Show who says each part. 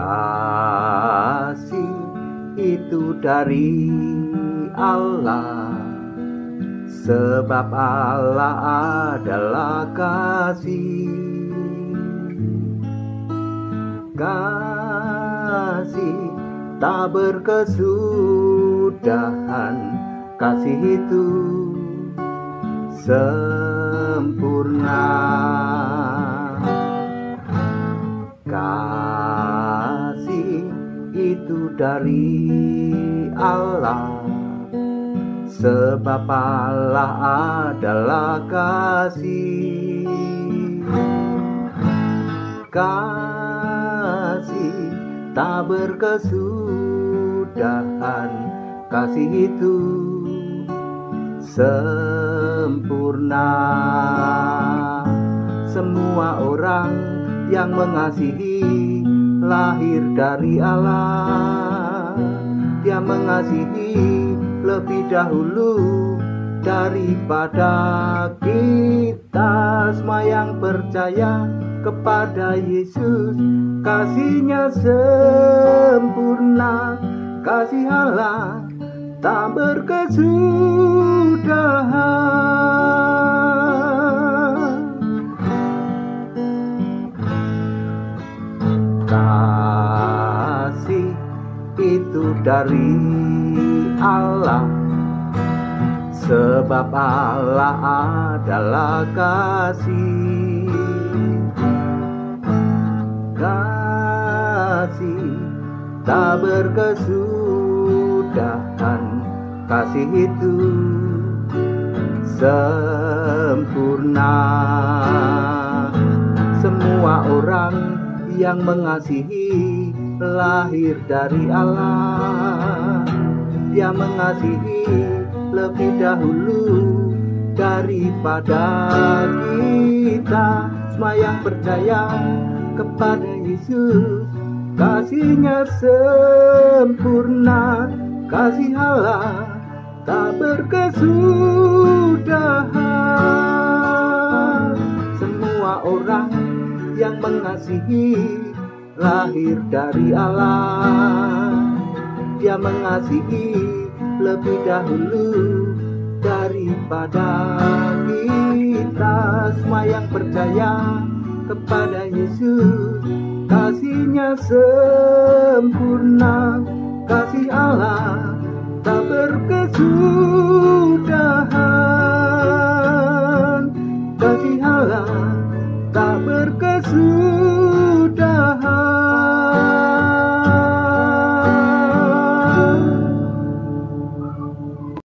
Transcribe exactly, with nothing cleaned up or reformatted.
Speaker 1: Kasih itu dari Allah, sebab Allah adalah kasih. Kasih tak berkesudahan, kasih itu sempurna. Kasih itu dari Allah, sebab Allah adalah kasih. Kasih tak berkesudahan, kasih itu sempurna. Semua orang yang mengasihi lahir dari Allah. Dia mengasihi lebih dahulu daripada kita. Semua yang percaya kepada Yesus, kasih-Nya sempurna. Kasih Allah tak berkesudahan. Kasih itu dari Allah, sebab Allah adalah kasih. Kasih tak berkesudahan, kasih itu sempurna. Semua orang yang mengasihi lahir dari Allah. Dia mengasihi lebih dahulu daripada kita. Semua yang percaya kepada Yesus, kasih-Nya sempurna. Kasih Allah tak berkesudahan. Semua orang yang mengasihi lahir dari Allah. Dia mengasihi lebih dahulu daripada kita. Semua yang percaya kepada Yesus, kasih-Nya sempurna. Kasih Allah tak berkesudahan. Kasih Allah tak berkesudahan.